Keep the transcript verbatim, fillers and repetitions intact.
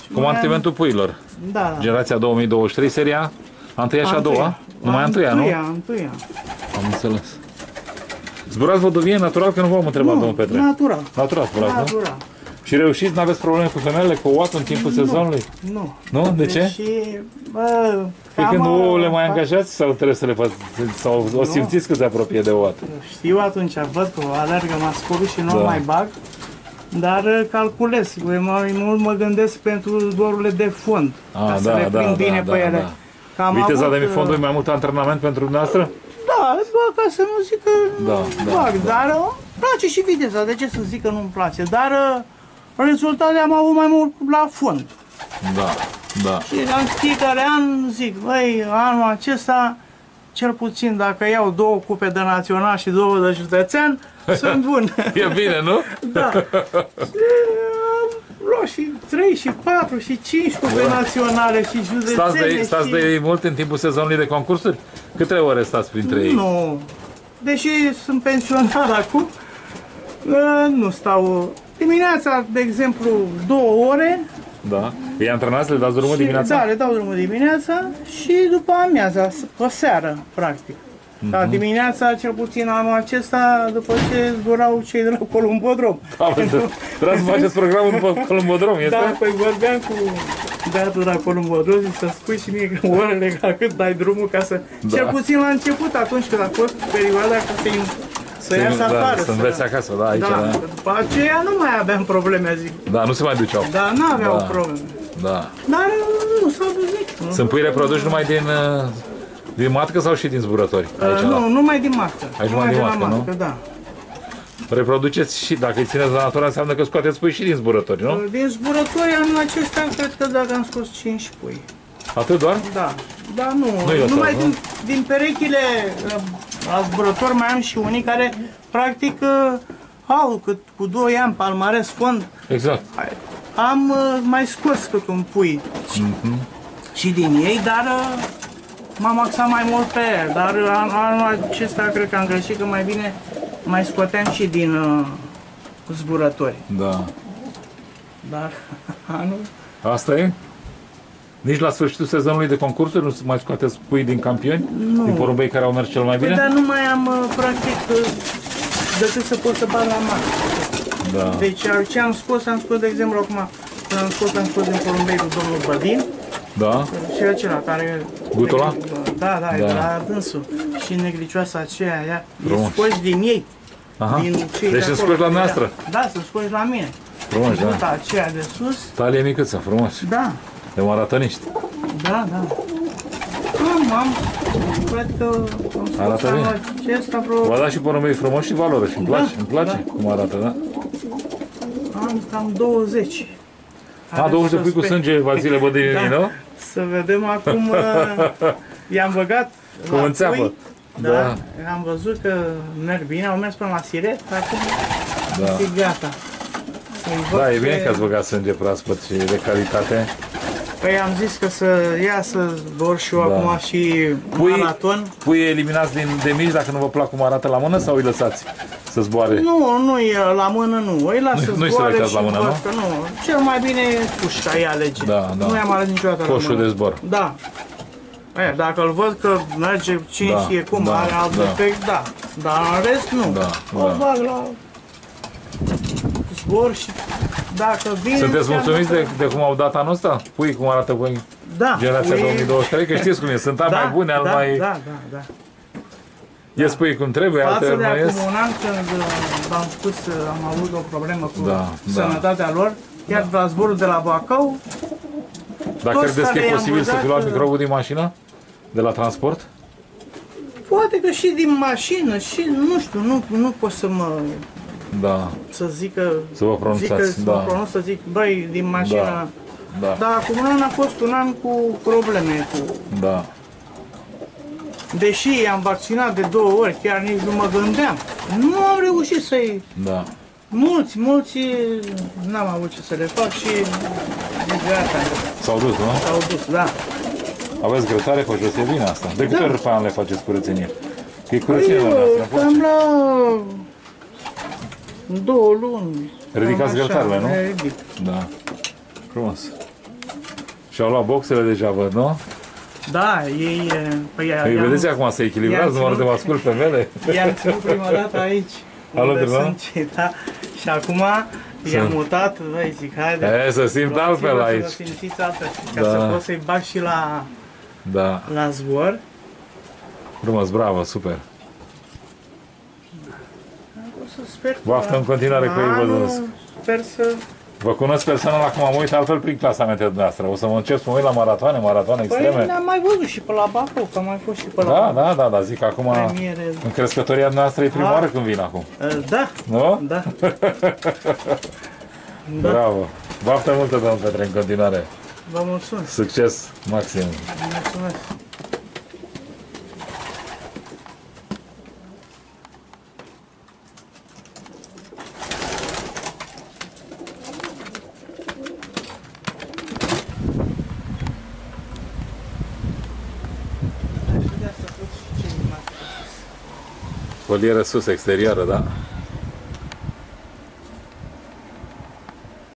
Compartimentul puiilor. Da, da. Generația două mii douăzeci și trei, seria a întâia și a doua? Numai a întâia, nu? A întâia. Am înțeles. Zburați văduvie natural, că nu v-am întrebat, domnul Petre. Natural. Natural zburați, nu? Natural. Și reușiți, nu aveți probleme cu femeile, cu ouătul în timpul sezonului? Nu. Nu? De ce? Și, bă, Păi când nu le mai angajați sau trebuie să le faceți, sau o simțiți că se apropie de ouăt? Știu atunci, văd că alergă mascovii și nu Da. mai bag, dar calculez, mai mult mă gândesc pentru dorurile de fond, Ah, ca să da, le da, prind da, bine da, pe ele. da. Că am Viteza avut, de mifondului mai mult antrenament pentru dumneavoastră? Da, bă, ca să nu zic că Da, nu da, bag, da. dar uh, îmi place și viteza, de ce să zic că nu-mi place, dar uh, rezultatele am avut mai mult la fond. Da, da. Și în fiecare an zic, băi, anul acesta, cel puțin dacă iau două cupe de național și două de județean, sunt bun. E bine, nu? Da. Și am luat și trei, și patru, și cinci cupe Da. naționale și județene. Stați de, stați și... de ei mult în timpul sezonului de concursuri? Câte ore stați printre ei? Nu. Deși sunt pensionar acum, uh, nu stau. Dimineața, de exemplu, două ore. Da. Îi antrenați, le dați drumul Și, dimineața? Da, le dau drumul dimineața și după amiaza, o seară, practic. Mhm. Da, dimineața, cel puțin anul acesta, după ce zburau cei de la Columbodrom. Trebuie să faceți programul după Columbodrom, este? Da, păi vorbeam cu băiatul de la Columbodrom și să spui și mie că orele la cât dai drumul ca să... Da. Cel puțin la început, atunci când a fost perioada ca să să iasă da, afară. să înveți acasă, da, aici. Da, Da, după aceea nu mai aveam probleme, zic. da nu se mai duceau. Da, nu aveau Da. probleme. Da. Dar nu s-au dus nici. Sunt pui reproduși numai din, uh, din matcă sau și din zburători? Aici, Uh, la- nu, numai din matcă. Aici numai din de la matcă, nu? da. Reproduceți și, dacă îi țineți la natură, înseamnă că scoateți pui și din zburători, nu? Uh, Din zburători anul acesta, cred că dacă am scos cinci pui. Atât doar? Da, da, nu. Nu-i lăsat, Numai nu? din, din perechile uh, la zburători mai am și unii care, practic, uh, au cât cu doi ani palmares fond. Exact. Am uh, mai scos cât un pui și, Mhm. și din ei, dar uh, m-am axat mai mult pe el. Dar uh, an- anul acesta cred că am greșit, că mai bine mai scoteam și din uh, zburători. Da. Dar anul... Asta e? Nici la sfârșitul sezonului de concursuri nu mai scoateți pui din campioni? Nu. Din porumbei care au mers cel mai Păi, bine? dar nu mai am, uh, practic, uh, decât să pot să bag la mare. Da. Deci uh, ce am scos, am scos, de exemplu, acum, când am scos, am scos din porumbei cu domnul Bădin Da? și acela care... Gutola? Da, da, Da. da. La dânsul. Și negricioasa aceea, ea, Frumos. îi scoși din ei. Aha. Din cei Deci de să acolo. scoți la noastră. Da, să scoși la mine. Frumos, da. Guta aceea de sus, Talie micuță, frumos. da, De maratoniști. da, da. Am, am, cred că am scos Arată anul bine. acesta vreo... V-a dat și porumbei frumos și valoare și îmi place, Da, îmi place da. cum arată, da? Am cam douăzeci. A, douăzeci de pui cu Să sânge Vasile Bădinii, Da. nu? Să vedem acum, uh, i-am băgat Cum la înțeapă. pui. Da, Da. am văzut că merg bine, au mers până la Siret, acum Da. e gata. Să-i văd Da, e ce- bine că ați băgat sânge proaspăt și de calitate. Păi am zis că să iasă zbor și eu Da. acum și Pui, maraton. pui eliminați din, de mici dacă nu vă plac cum arată la mână sau îi lăsați să zboare? Nu, nu e la mână, nu. Îi lasă Nu- nu-i zboare selectați și la mână, văd nu? că nu. Cel mai bine e pușca, ea alege. Da, da. Nu i-am ales niciodată la Coșul mână. de zbor. Da. E, dacă îl văd că merge cinci Da, e cum, da, are alt da. defect, da. Dar în rest nu. Da, O da. bag la zbor și dacă vine... Sunteți înseamnă mulțumiți că- de, de cum au dat anul ăsta? Pui cum arată pui Da. generația pui- două mii douăzeci și trei? Că știți cum e, sunt ani da, mai bune, al da, mai... Da, da, da. Ies pui cum trebuie, alte Față de nu ies. acum un an, când uh, v-am spus, uh, am avut o problemă cu Da, sănătatea lor, chiar la zborul de la Bacău, Dar toți credeți că care e i-am posibil să văzut, fi luat uh, microbul din mașină? De la transport? poate că și din mașină, și nu știu, nu, nu pot să mă, Da, să zic că, să vă pronunțați, zic că, să da. mă pronunț, să zic, băi, din mașină, Da, dar acum un an a fost un an cu probleme, cu, da. deși i-am vaccinat de două ori, chiar nici nu mă gândeam, nu am reușit să-i, Da. mulți, mulți, n-am avut ce să le fac și gata, S-au dus, nu? s-au dus, da. Aveți grătare pe jos, e bine asta. De câte Da. ori pe an le faceți curățenie? Că e curățenie la Păi, noastră, cam la două luni. Ridicați cam așa, grătarele, nu? le ridic. Da. Frumos. Și-au luat boxele deja, văd, nu? Da, ei... e, Păi, Îi i-am- vedeți acum să echilibrați i-am numărul de ținut- mascul femele? I-am ținut prima dată aici, Alături, unde nu? sunt cei, da? Și acum i-am Sunt. mutat, băi, zic, haide. E, să simt luați-vă altfel Să aici. vă simțiți altfel, ca Da. să pot să-i bag și la, Da, la zbor. frumos, bravo, super. O să sper că Baftă în continuare cu ei, vă anul doresc. Sper să... Vă cunosc personal acum, mă uit altfel prin clasamentele dumneavoastră. O să mă încep să mă uit la maratoane, maratoane Păi extreme. ne-am mai văzut și pe la Bacu, că am mai fost și pe la Da, da, da, da, zic acum, premiere. în crescătoria noastră e prima Da. oară când vin acum. Uh, Da, Nu? da. Da, Bravo. Baftă multă, domnul Petre, în continuare. vă mulțumesc. Succes maxim. Vă mulțumesc. Folieră sus, exterioară, da?